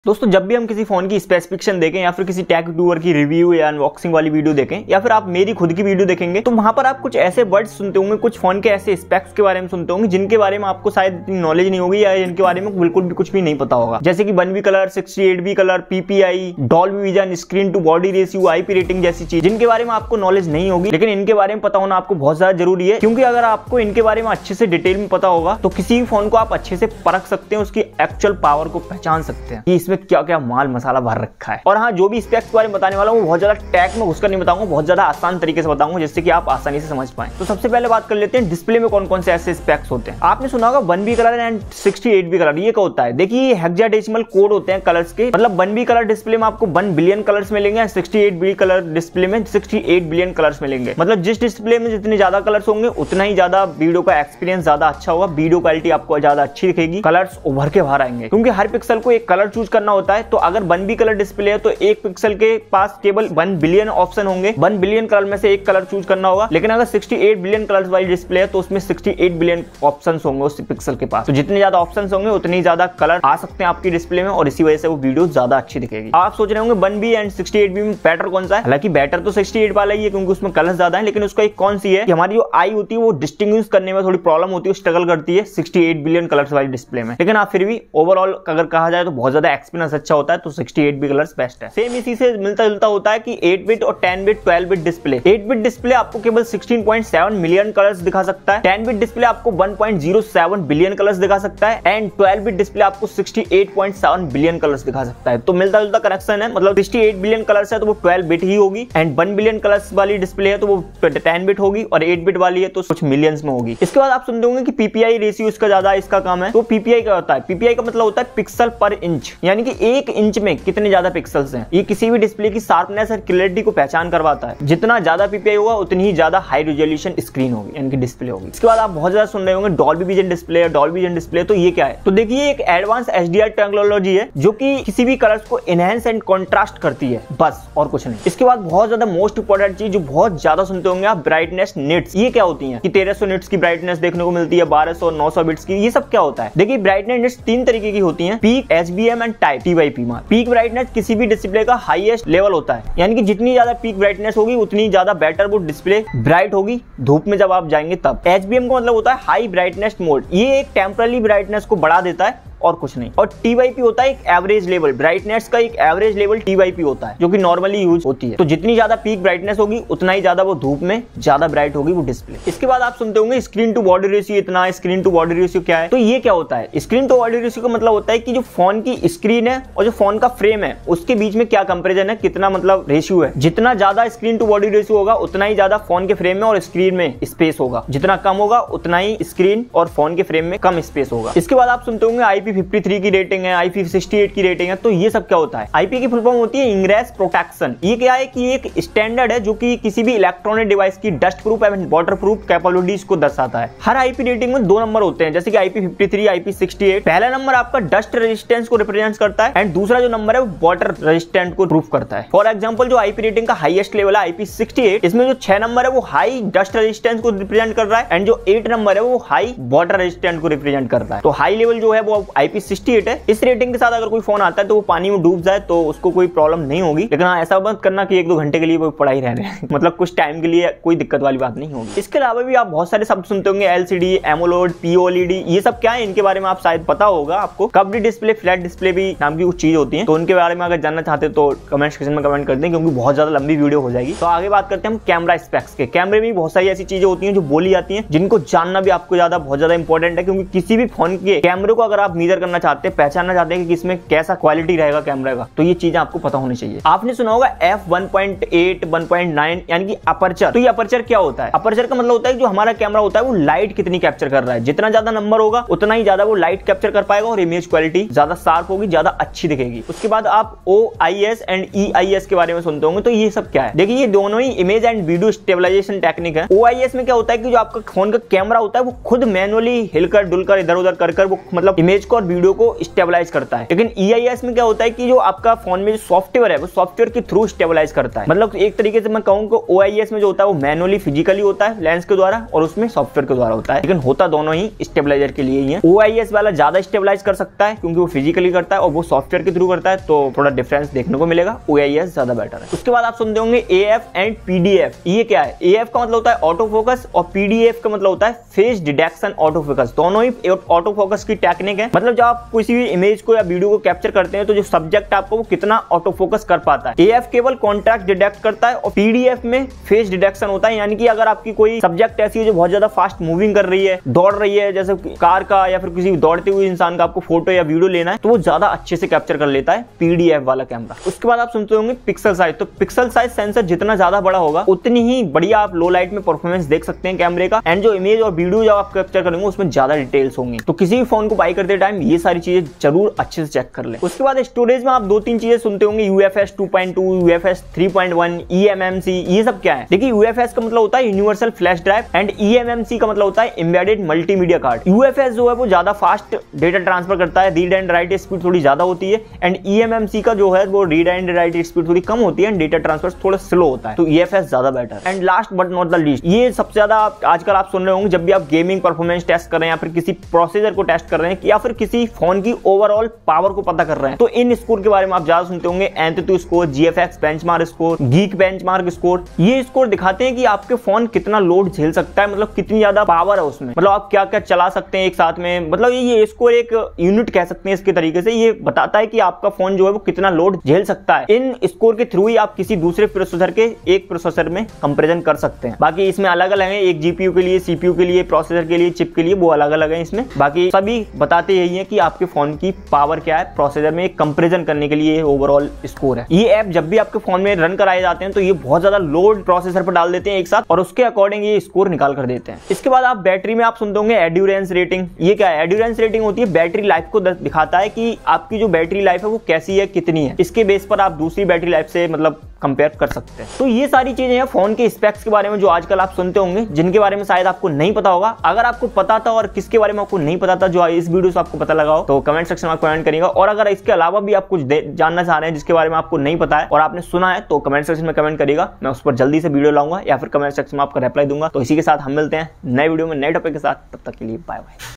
दोस्तों जब भी हम किसी फोन की स्पेसिफिकेशन देखें या फिर किसी टेक यूट्यूबर की रिव्यू या अनबॉक्सिंग वाली वीडियो देखें या फिर आप मेरी खुद की वीडियो देखेंगे तो वहां पर आप कुछ ऐसे वर्ड्स सुनते होंगे, कुछ फोन के ऐसे स्पेक्स के बारे में सुनते होंगे जिनके बारे में आपको शायद इतनी नॉलेज नहीं होगी या जिनके बारे में बिल्कुल भी कुछ भी नहीं पता होगा। जैसे कि 1V colour, 68V colour, PPI, Dolby vision, screen to body ratio, IP rating जैसी चीज जिनके बारे में आपको नॉलेज नहीं होगी, लेकिन इनके बारे में पता होना आपको बहुत ज्यादा जरूरी है। क्योंकि अगर आपको इनके बारे में अच्छे से डिटेल में पता होगा तो किसी भी फोन को आप अच्छे से परख सकते हैं, उसकी एक्चुअल पावर को पहचान सकते हैं कि इसमें क्या क्या माल मसाला भर रखा है। और हाँ, जो भी स्पेक्स के बारे में बताने वाला हूँ बहुत ज्यादा टैग में घुसकर नहीं बताऊंगा, बहुत ज्यादा आसान तरीके से बताऊंगा जिससे कि आप आसानी से समझ पाएं। तो सबसे पहले बात कर लेते हैं डिस्प्ले में कौन कौन से ऐसे स्पेक्स होते हैं। आपने सुना होगा 1V colour and 68V colour. ये क्या होता है? देखिए ये हेक्साडेसिमल कोड होते हैं कलर्स के। मतलब 1V कलर डिस्प्ले में आपको 1 बिलियन कलर्स मिलेंगे, 68V कलर डिस्प्ले में 68 बिलियन कलर्स मिलेंगे। मतलब जिस डिस्प्ले में जितने ज्यादा कलर्स होंगे उतना ही ज्यादा वीडियो का एक्सपीरियंस ज्यादा अच्छा होगा, वीडियो क्वालिटी आपको ज्यादा अच्छी दिखेगी, कलर्स उभर के बाहर आएंगे। क्योंकि हर पिक्सल को एक कलर चूज करना होता है। तो अगर 1V कलर डिस्प्ले है तो एक पिक्सल के पास केवल 1 बिलियन ऑप्शन होंगे, 1 बिलियन कलर में से एक कलर चूज करना होगा। लेकिन अगर 68 बिलियन कलर्स वाली डिस्प्ले है तो उसमें 68 बिलियन ऑप्शंस होंगे उस पिक्सल के पास। तो जितने ज्यादा ऑप्शंस होंगे उतनी ज्यादा कलर आ सकते हैं आपकी डिस्प्ले में और इसी वजह से वो वीडियो ज्यादा अच्छी दिखेगी। आप सोच रहे होंगे 1V एंड 68V में बेटर कौन सा है? हालांकि बेटर तो 68 वाला ही है क्योंकि उसमें कलर ज्यादा है, लेकिन उसका एक कौन सी है कि हमारी जो आई होती है वो डिस्टिंग्विश करने में थोड़ी प्रॉब्लम होती है, स्ट्रगल करती है 68 बिलियन कलर्स वाली डिस्प्ले में। लेकिन आप फिर भी ओवरऑल अगर कहा जाए तो बहुत ज्यादा एक्सपीरियंस अच्छा होता है, तो 68 कलर्स बेस्ट है। सेम इसी से मिलता जुलता होता है कि 8 बिट और 10 bit 12 bit display. 8 bit display आपको केवल 16.7 मिलियन कलर्स दिखा सकता है, 10 बिट डिस्प्ले आपको 1.07 बिलियन कलर्स दिखा सकता है एंड 12 बिट डिस्प्ले आपको 68.7 बिलियन कलर्स दिखा सकता है। तो मिलता जुलता कनेक्शन है। मतलब 68 बिलियन कलर्स है तो वो 12 बिट ही होगी एंड 1 बिलियन कलर्स वाली डिस्प्ले है तो वो 10 बिट होगी और 8 बिट वाली है तो कुछ मिलियंस में होगी। इसके बाद आप सुनते होंगे कि PPI रेशियो इसका ज्यादा इसका काम है। तो PPI क्या होता है? PPI का मतलब होता है पिक्सल पर इंच, यानी कि 1 इंच में कितने ज्यादा पिक्सल्स हैं। ये किसी भी डिस्प्ले की शार्पनेस और क्लैरिटी को पहचान करवाता है। जितना ज्यादा PPI होगा उतनी ही ज्यादा हाई रेजोल्यूशन स्क्रीन होगी, यानी कि डिस्प्ले होगी। इसके बाद आप बहुत ज्यादा सुन रहे होंगे Dolby vision display. Dolby vision display तो ये क्या है? तो देखिए एक एडवांस HDR टेक्नोलॉजी है जो कि किसी भी कलर्स को एनहांस एंड कॉन्ट्रास्ट करती है, बस और कुछ नहीं। इसके बाद बहुत ज्यादा मोस्ट इंपोर्टेंट चीज जो बहुत ज्यादा सुनते होंगे आप, ब्राइटनेस निट्स। ये क्या होती है कि 1300 निट्स की ब्राइटनेस देखने को मिलती है, 1200 900 बिट्स की। ये सब क्या होता है? देखिए ब्राइटनेस निट्स 3 तरीके की होती है, peak, HBM and type TYP। Peak brightness किसी भी डिस्प्ले का हाईएस्ट लेवल होता है, यानी कि जितनी ज्यादा पीक ब्राइटनेस होगी उतनी ज्यादा बेटर वो डिस्प्ले ब्राइट होगी धूप में जब आप जाएंगे तब। HBM का मतलब होता है हाई ब्राइटनेस मोड। ये एक टेम्पररी ब्राइटनेस को बढ़ा देता है और कुछ नहीं। और TYP होता है एक एवरेज लेवल, ब्राइटनेस का एक एवरेज लेवल TYP होता है जो कि नॉर्मली यूज होती है। तो जितनी ज्यादा पीक ब्राइटनेस होगी उतना ही ज्यादा वो धूप में ज्यादा ब्राइट होगी वो डिस्प्ले। इसके बाद आप सुनते होंगे स्क्रीन टू बॉडी रेशियो इतना। स्क्रीन टू बॉडी रेशियो क्या है? तो ये क्या होता है? स्क्रीन टू बॉडी रेशियो का मतलब होता है कि जो फोन की स्क्रीन है और जो फोन का फ्रेम है उसके बीच में क्या कंपेरिजन है, कितना मतलब रेशियो है। जितना ज्यादा स्क्रीन टू बॉडी रेशियो होगा उतना ही ज्यादा फोन के फ्रेम में और स्क्रीन में स्पेस होगा, जितना कम होगा उतना ही स्क्रीन और फोन के फ्रेम में कम स्पेस होगा। इसके बाद आप सुनते होंगे IP53 की रेटिंग है, IP68 की रेटिंग है। तो ये सब क्या होता है? IP की फुल फॉर्म होती है इंग्रेस प्रोटेक्शन। ये क्या है कि एक स्टैंडर्ड है जो कि किसी भी इलेक्ट्रॉनिक डिवाइस की dust proof and water proof capabilities को दर्शाता है। हर IP रेटिंग में 2 नंबर होते हैं, जैसे कि IP53, IP68। पहला नंबर आपका डस्ट रेजिस्टेंस को रिप्रेजेंट करता है एंड दूसरा जो नंबर है वो वाटर रेजिस्टेंट को प्रूफ करता है। फॉर एग्जांपल जो IP रेटिंग का हाईएस्ट लेवल है IP68, इसमें जो 6 नंबर है वो हाई डस्ट रेजिस्टेंस को रिप्रेजेंट कर रहा है एंड जो 8 नंबर है वो हाई वाटर रेजिस्टेंट को रिप्रेजेंट कर रहा है। तो हाई लेवल जो है वो IP68 है। इस रेटिंग के साथ अगर कोई फोन आता है तो वो पानी में डूब जाए तो उसको कोई प्रॉब्लम नहीं होगी, लेकिन हाँ ऐसा मत करना कि 1-2 घंटे के लिए वो पड़ा ही रहने मतलब कुछ टाइम के लिए कोई दिक्कत वाली बात नहीं होगी। इसके अलावा भी आप बहुत सारे शब्द सुनते होंगे, LCD, AMOLED, POLED। ये सब क्या है इनके बारे में आप शायद पता होगा आपको। कर्व्ड डिस्प्ले, फ्लैट डिस्प्ले भी नाम की कुछ चीज होती है। तो उनके बारे में अगर जानना चाहते तो कमेंट सेक्शन में कमेंट कर दें क्योंकि बहुत ज्यादा लंबी वीडियो हो जाएगी। तो आगे बात करते हैं हम कैमरा स्पेक्स के। कैमरे में बहुत सारी ऐसी चीजें होती हैं जो बोली जाती हैं जिनको जानना भी आपको बहुत ज्यादा इंपॉर्टेंट है, क्योंकि किसी भी फोन के कैमरे को अगर आप मेजर करना चाहते हैं, पहचानना चाहते हैं कि इसमें कैसा क्वालिटी रहेगा कैमरा का, तो ये चीजें आपको पता होनी चाहिए। आपने सुना होगा f1.8, 1.9 यानी कि अपर्चर। तो ये अपर्चर क्या होता है? अपर्चर का मतलब होता है कि जो हमारा कैमरा होता है वो लाइट कितनी कैप्चर कर रहा है। जितना ज्यादा नंबर होगा उतना ही ज्यादा वो लाइट कैप्चर कर पाएगा और इमेज क्वालिटी ज्यादा शार्प होगी, ज्यादा अच्छी दिखेगी। उसके बाद आप OIS एंड EIS के बारे में सुनते होंगे। तो ये सब क्या है? देखिए ये दोनों ही image and video stabilization technique है। OIS में क्या होता है कि जो आपका फोन का कैमरा होता है वो खुद मैनुअली हिलकर डुलकर इधर उधर कर वो मतलब इमेज को और वीडियो को स्टेबलाइज करता है। लेकिन EIS में क्या होता है कि जो आपका फोन में जो सॉफ्टवेयर है वो सॉफ्टवेयर के थ्रू स्टेबलाइज करता है। मतलब एक तरीके से मैं कहूँ कि OIS में जो होता है वो मैनुअली फिजिकली होता है लेंस के द्वारा, और उसमें सॉफ्टवेयर के द्वारा होता है, लेकिन होता दोनों ही स्टेबलाइजर के लिए ही है। OIS वाला ज्यादा स्टेबलाइज कर सकता है क्योंकि वो फिजिकली करता है और वो सॉफ्टवेयर के थ्रू करता है, तो थोड़ा डिफरेंस देखने को मिलेगा। OIS ज्यादा बेटर है। उसके बाद आप सुनते होंगे AF एंड PDF। ये क्या है? AF का मतलब होता है ऑटो फोकस और PDF का मतलब होता है फेस डिटेक्शन ऑटो फोकस। दोनों ही ऑटो फोकस की टेक्निक है। मतलब जब आप किसी भी इमेज को या वीडियो को कैप्चर करते हैं तो जो सब्जेक्ट आपको वो कितना ऑटो फोकस कर पाता है। AF केवल कॉन्टैक्ट डिटेक्ट करता है और PDF में फेस डिटेक्शन होता है, यानी कि अगर आपकी कोई सब्जेक्ट ऐसी है जो बहुत ज्यादा फास्ट मूविंग कर रही है, दौड़ रही है, जैसे कार का या फिर किसी दौड़ते हुए इंसान का आपको फोटो या वीडियो लेना है, तो वो ज्यादा अच्छे से कैप्चर कर लेता है PDF वाला कैमरा। उसके बाद आप सुनते होंगे पिक्सल साइज। तो पिक्सल साइज सेंसर जितना ज्यादा बड़ा होगा उतनी ही बढ़िया आप लो लाइट में परफॉर्मेंस देख सकते हैं कैमरे का, एंड जो इमेज और वीडियो जब आप कैप्चर करेंगे उसमें ज्यादा डिटेल्स होंगे। तो किसी भी फोन को बाई करते टाइम ये सारी चीजें जरूर अच्छे से चेक कर ले। उसके बाद स्टोरेज में आप 2-3 चीजें सुनते होंगे, UFS 2.2, UFS 3.1, eMMC। ये सब क्या है? देखिए, UFS का मतलब होता है universal flash drive and eMMC का मतलब होता है एम्बेडेड मल्टीमीडिया कार्ड। UFS जो है वो ज्यादा फास्ट डेटा ट्रांसफर करता है, रीड एंड राइट स्पीड थोड़ी ज्यादा होती है, एंड eMMC का जो है वो रीड एंड राइट स्पीड थोड़ी कम होती है, डेटा ट्रांसफर थोड़ा स्लो होता है। तो EFS ज्यादा better. And last but not the least, ये सबसे ज्यादा आजकल आप सुन रहे होंगे जब भी आप गेमिंग परफॉर्मेंस टेस्ट कर रहे हैं या फिर किसी प्रोसेसर को टेस्ट कर रहे हैं या फिर किसी फोन की ओवरऑल पावर को पता कर रहे हैं, तो इन स्कोर के बारे में आप ज्यादा सुनते होंगे। Antutu score, GFX benchmark score, Geek benchmark score. ये स्कोर दिखाते हैं कि आपके फोन कितना लोड झेल सकता है, मतलब कितनी ज्यादा पावर है उसमें, मतलब आप क्या क्या चला सकते हैं एक साथ में। मतलब ये स्कोर एक यूनिट कह सकते हैं इसके तरीके से, ये बताता है कि आपका फोन जो है वो कितना लोड झेल सकता है। इन स्कोर के थ्रू ही आप किसी दूसरे प्रोसेसर के एक प्रोसेसर में कंपेरिजन कर सकते हैं। बाकी इसमें अलग अलग है, एक GPU के लिए, CPU के लिए, प्रोसेसर के लिए, चिप के लिए, वो अलग अलग है इसमें। बाकी सभी बताते यही है कि आपके फोन की पावर क्या है प्रोसेसर में, एक कंपैरिजन करने के लिए ओवरऑल स्कोर है। ये ऐप जब भी आपके फोन में रन कराए जाते हैं तो ये बहुत ज्यादा लोड प्रोसेसर पर डाल देते हैं एक साथ और उसके अकॉर्डिंग ये स्कोर निकाल कर देते हैं। इसके बाद आप बैटरी में आप सुनते होंगे एड्यूरेंस रेटिंग। ये क्या है? एड्यूरेंस रेटिंग होती है बैटरी लाइफ को दिखाता है कि आपकी जो बैटरी लाइफ है वो कैसी है, कितनी है। इसके बेस पर आप दूसरी बैटरी लाइफ से मतलब कंपेयर कर सकते हैं। तो ये सारी चीजें हैं फोन के स्पेक्स के बारे में जो आजकल आप सुनते होंगे, जिनके बारे में शायद आपको नहीं पता होगा। अगर आपको पता था और किसके बारे में आपको नहीं पता था जो इस वीडियो से आपको पता लगा हो, तो कमेंट सेक्शन में कमेंट करिएगा। और अगर इसके अलावा भी आप कुछ जानना चाह रहे हैं जिसके बारे में आपको नहीं पता है और आपने सुना है, तो कमेंट सेक्शन में कमेंट करिएगा, मैं उस पर जल्दी से वीडियो लाऊंगा या फिर कमेंट सेक्शन में आपका रिप्लाई दूंगा। तो इसी के साथ हम मिलते हैं नए वीडियो में नए टॉपिक के साथ, तब तक के लिए बाय बाय।